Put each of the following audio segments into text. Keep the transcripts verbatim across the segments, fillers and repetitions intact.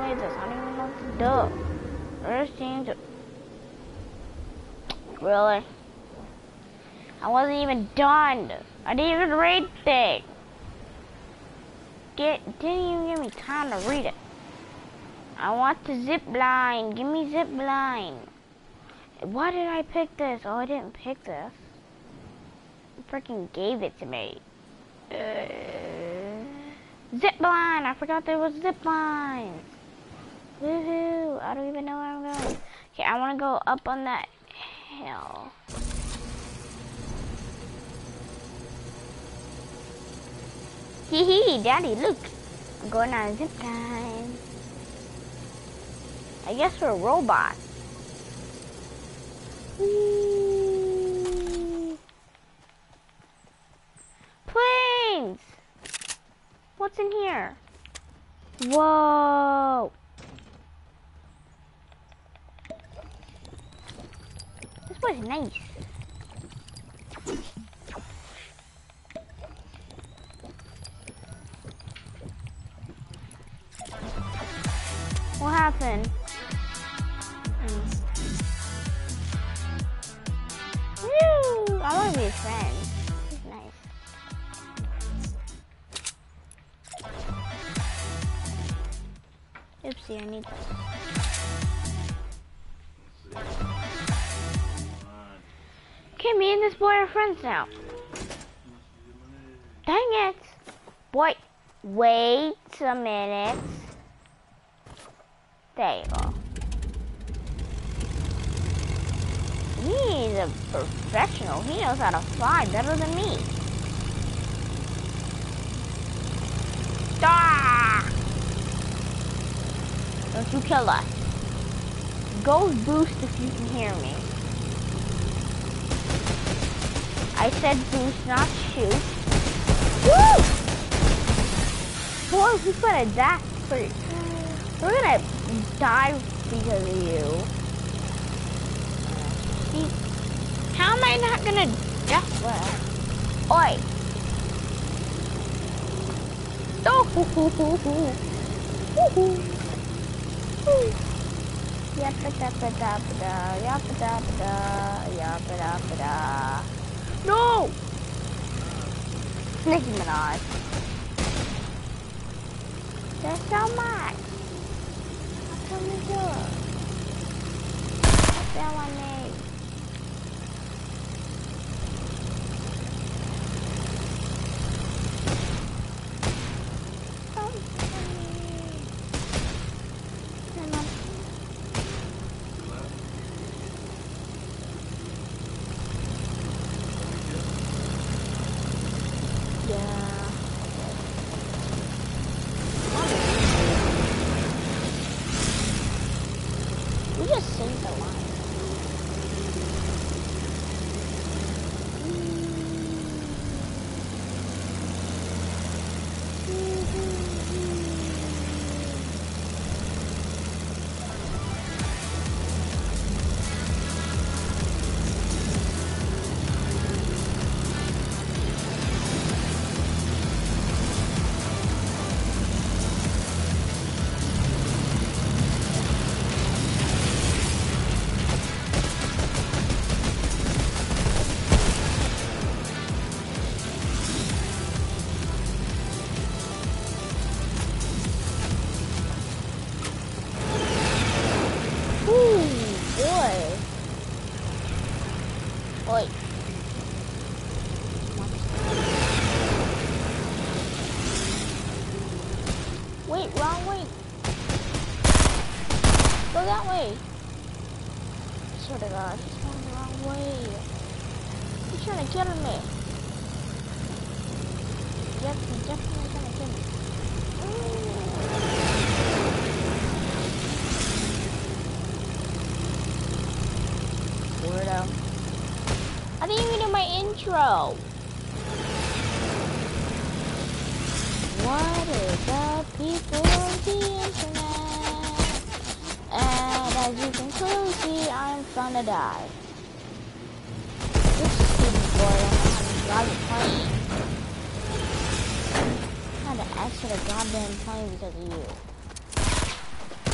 noises. I don't even know what to do. First team to... Really? I wasn't even done. I didn't even read it. Get, didn't even give me time to read it. I want the zip line. Give me zip line. Why did I pick this? Oh, I didn't pick this. You freaking gave it to me. Uh, zip line. I forgot there was zip lines. Woohoo. I don't even know where I'm going. Okay, I want to go up on that hill. Hee hee, Daddy, look. I'm going on a zip line. I guess we're robots. Whee! Planes! What's in here? Whoa! This was nice. What happened? Woo! I want to be his friend. He's nice. Oopsie, I need this. Okay, me and this boy are friends now. Dang it! Boy, wait a minute. There you go. He's a professional. He knows how to fly better than me. Ah! Don't you kill us. Go boost if you can hear me. I said boost, not shoot. Woo! Boy, we put a dash for you. We're gonna die because of you. How am I not gonna die? Oi! Oh! Yappa dabba dabba da, yappa dabba da, yappa dabba da. No! Nicki Minaj. There's so much. What can we do? What's that one name? I didn't even do my intro. What is up, people of the internet? And as you can clearly see, I'm gonna die. This stupid boy, I'm having a plane. I had to exit a goddamn plane because of you.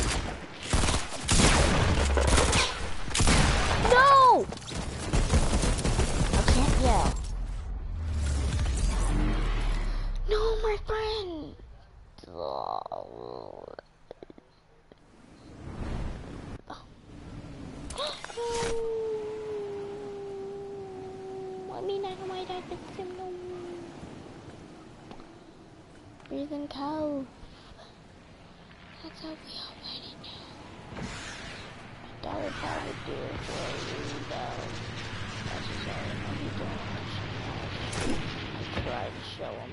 So we already knew. That would probably do it for you, though. That's just all I'm gonna be doing. I tried to show him.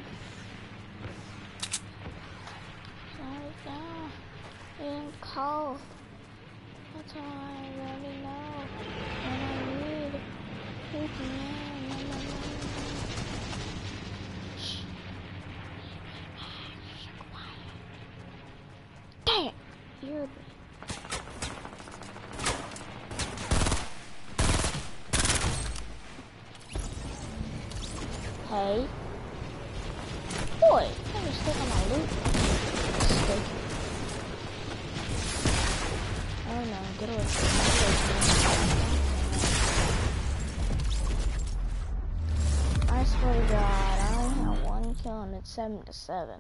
Sorry, no. In call. That's all I already know. When I read. Shh. Dang it! You're me. Hey. Boy, I'm just sticking my loot. Stick. Oh no, get away from me. I swear to God, I only have one kill and it's seven to seven.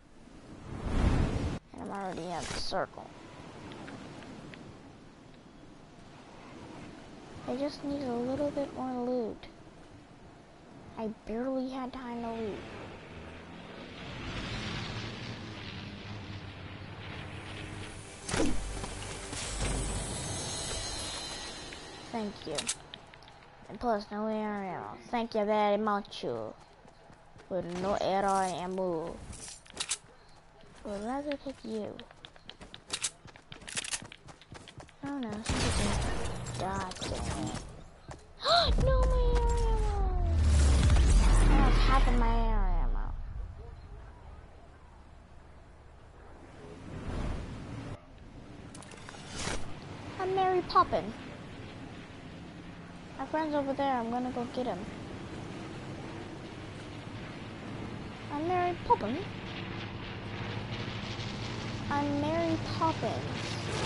And I'm already in the circle. I just need a little bit more loot. I barely had time to loot. Thank you. And plus, no air ammo. Thank you very much. With no air ammo. Would rather take you. Oh no, something. God damn it. No, my air ammo! I have half of my air ammo. I'm Mary Poppins. My friend's over there, I'm gonna go get him. I'm Mary Poppins. I'm Mary Poppins.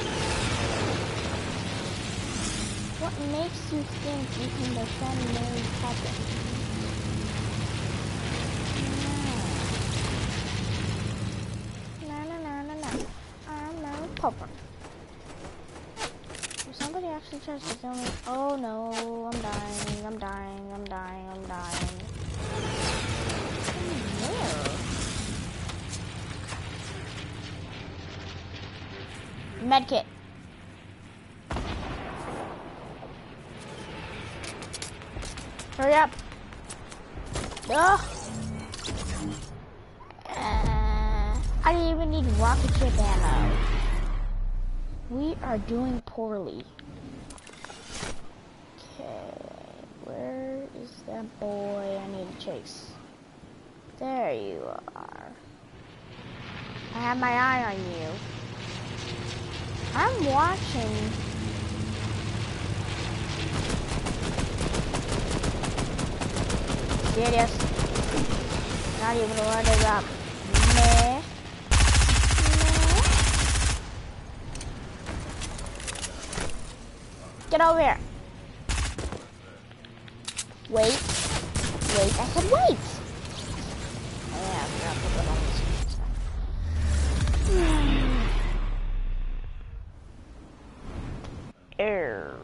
What makes you think you can defend Mary Poppins? No. No, no, no, no, no. I'm Mary Poppins. If somebody actually tries to kill me, oh no, I'm dying, I'm dying, I'm dying, I'm dying. Where? Medkit. Hurry up. Ugh. Uh, I didn't even need rocket ship ammo. We are doing poorly. Okay, where is that boy I need to chase? There you are. I have my eye on you. I'm watching. Serious? Not even worried about me. Get over here. Wait. Wait, I said wait. Oh, yeah, I forgot to put on this. Err.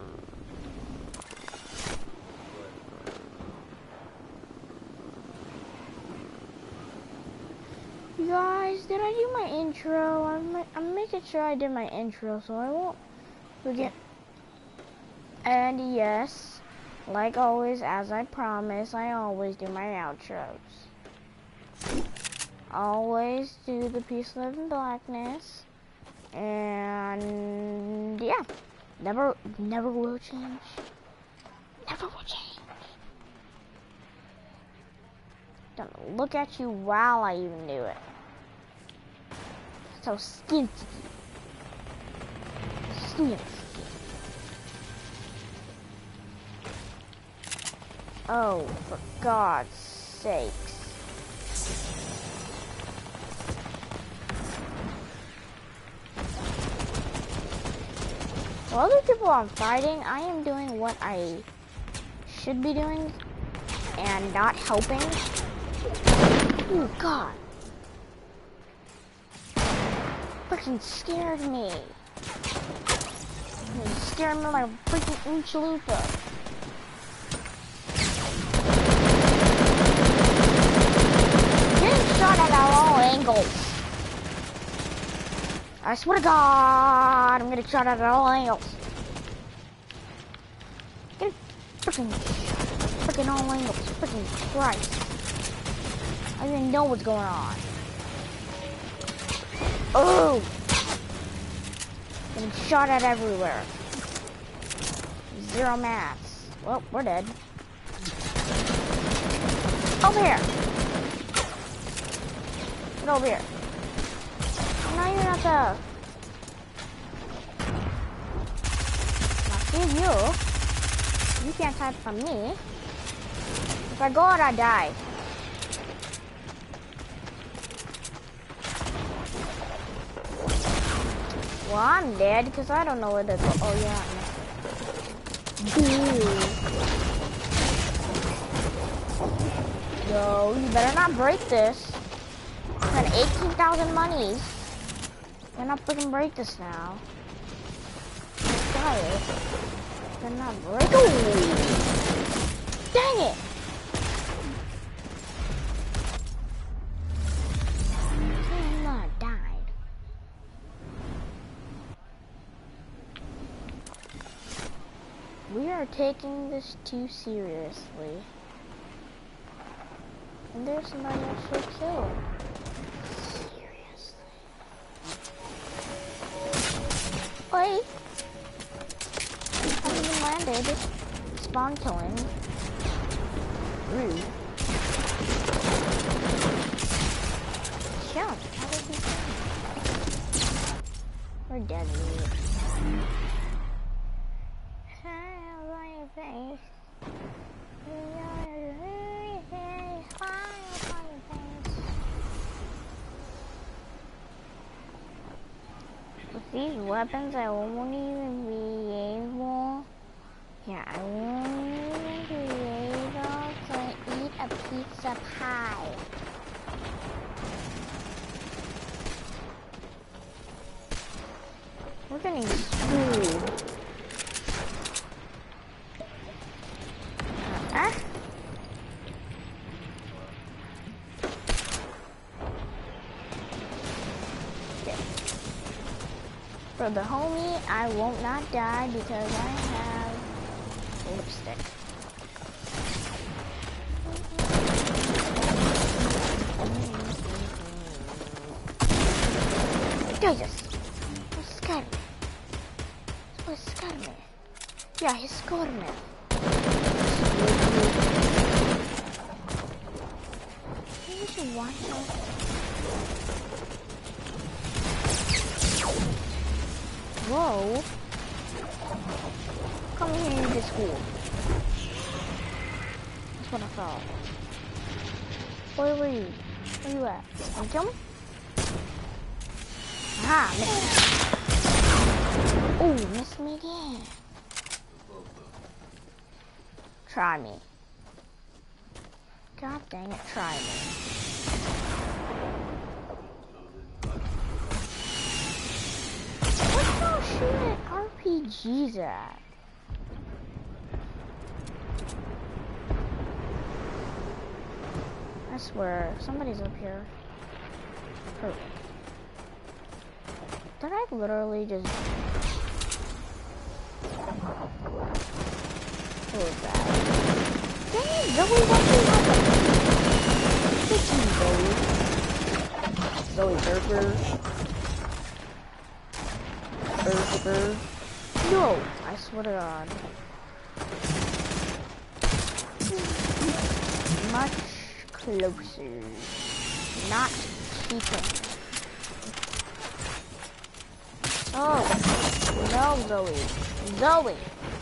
You guys, did I do my intro? I'm, I'm making sure I did my intro so I won't forget. And yes, like always, as I promise, I always do my outros. Always do the peace, love, and blackness. And yeah, never, never will change. Never will change. Don't look at you while I even do it. So skinty. Skinty. Oh, for God's sakes. While other people are fighting, I am doing what I should be doing and not helping. Oh, God. Freaking scared me. It scared me like a freaking Oompa-Loompa. Shot at all angles. I swear to God, I'm getting shot at all angles. Get freaking, freaking all angles. Freaking Christ. I don't even know what's going on. Oh! Getting shot at everywhere. Zero mats. Well, we're dead. Over here. Get over here. Now you're not the... Now see you. You can't hide from me. If I go out, I die. Well, I'm dead because I don't know where to go. Oh, yeah. Yo, you better not break this. I spent eighteen thousand monies. You better not freaking break this now. Got it. Better not break. Ooh. Dang it. We are taking this too seriously. And there's somebody else to kill. Seriously. Oi! Haven't even landed. Spawn killing. Rude. Jump. How did he jump? We're dead, dude. Face. With these weapons, I won't even be able. Yeah, I won't even be able to eat a pizza pie. We're getting screwed. Huh? Okay. For the homie, I won't not die because I have lipstick. Jesus! He scared me. He scared me. Yeah, he scared me. Why Whoa. Come here and get school. That's what I thought. Where were you? Where you at? Want to kill me? Aha, missed. Ooh, missed me again. Try me. God dang it, try me. What the shooting R P Gs at? I swear, somebody's up here. Perfect. Did I literally just... Who was that? Dang it, Zoe, what the hell? Zoe. Zoe Berger. Berger. No, I swear to God. Much closer. Not cheating. Oh, no, Zoe. Zoe.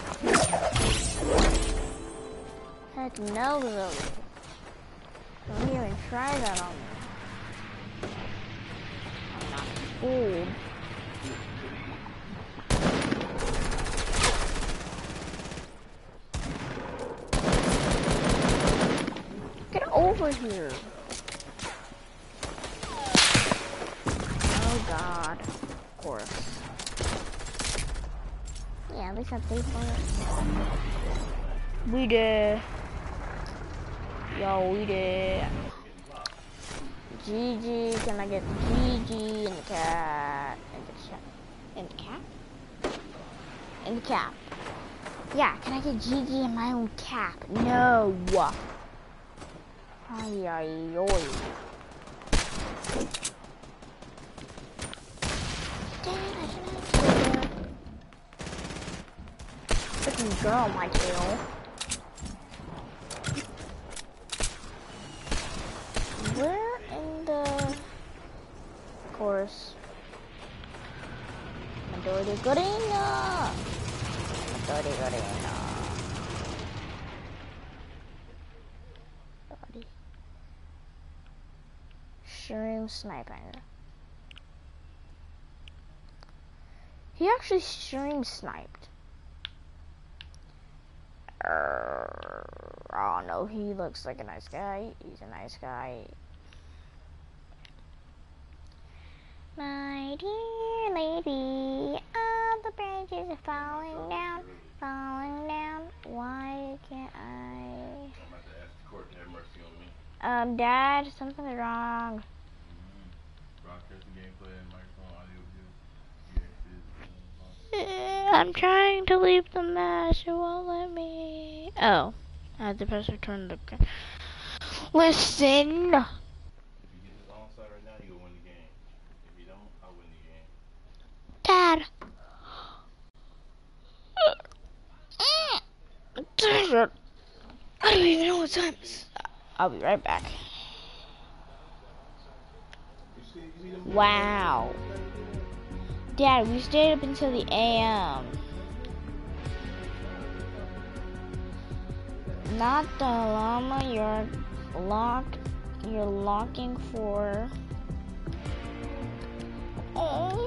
Heck no, Zoe. Don't even try that on me. I'm not fooled. Get over here. Oh God. Of course. Yeah, at least I paid for it. We did. Yo, we did. G G, can I get the G G and the cat and the In the cap? In the cap. Yeah, can I get Gigi in my own cap? No. Ay, ay, ay. Dad, I should have killed her. Freaking girl on my tail. Where in the... Of course. Midori Gorina! Midori Gorina. Body. Shroom sniping. He actually stream sniped. Uh, oh no, he looks like a nice guy. He's a nice guy. My dear lady, all the branches are falling down, falling down. Why can't I? I'm about to ask the court to have mercy on me. Um, Dad, something's wrong. Mm-hmm. Broadcasting gameplay and microphone audio view. Uh, I'm trying to leave the mesh. It won't let me. Oh, I had to press return to. Listen. If you get this onside right now, you'll win the game. If you don't, I'll win the game. Dad. I don't even know what time it is. I'll be right back. You see, you see them Wow. Dad, we stayed up until the A M Not the llama, you're locked. You're locking for. Oh.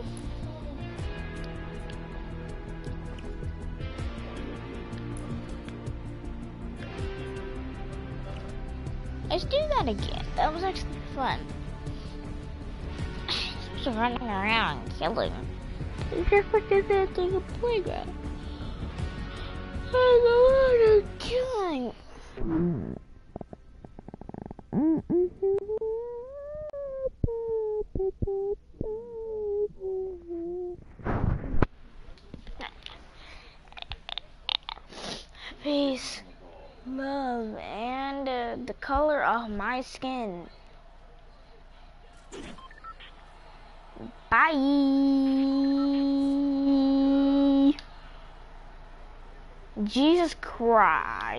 Let's do that again. That was actually fun. Just running around and killing. It's just like this at a playground. There's a lot of killing. Peace, love, and uh, the color of my skin. Bye. Jesus Christ.